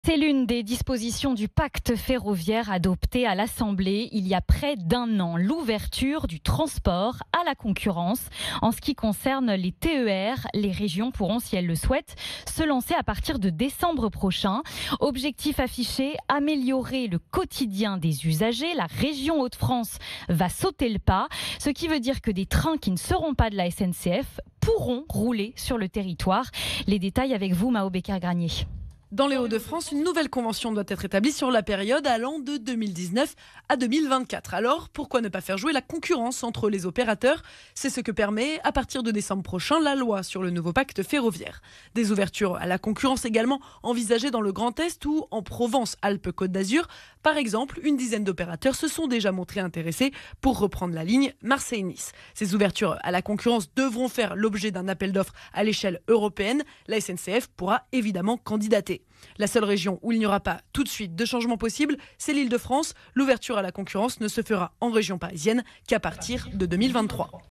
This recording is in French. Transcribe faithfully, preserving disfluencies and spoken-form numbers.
C'est l'une des dispositions du pacte ferroviaire adopté à l'Assemblée il y a près d'un an, l'ouverture du transport à la concurrence. En ce qui concerne les T E R, les régions pourront, si elles le souhaitent, se lancer à partir de décembre prochain. Objectif affiché, améliorer le quotidien des usagers. La région Hauts-de-France va sauter le pas, ce qui veut dire que des trains qui ne seront pas de la S N C F pourront rouler sur le territoire. Les détails avec vous, Mao Becker-Granier. Dans les Hauts-de-France, une nouvelle convention doit être établie sur la période allant de deux mille dix-neuf à deux mille vingt-quatre. Alors, pourquoi ne pas faire jouer la concurrence entre les opérateurs ? C'est ce que permet, à partir de décembre prochain, la loi sur le nouveau pacte ferroviaire. Des ouvertures à la concurrence également envisagées dans le Grand Est ou en Provence-Alpes-Côte d'Azur. Par exemple, une dizaine d'opérateurs se sont déjà montrés intéressés pour reprendre la ligne Marseille-Nice. Ces ouvertures à la concurrence devront faire l'objet d'un appel d'offres à l'échelle européenne. La S N C F pourra évidemment candidater. La seule région où il n'y aura pas tout de suite de changement possible, c'est l'Île-de-France. L'ouverture à la concurrence ne se fera en région parisienne qu'à partir de deux mille vingt-trois.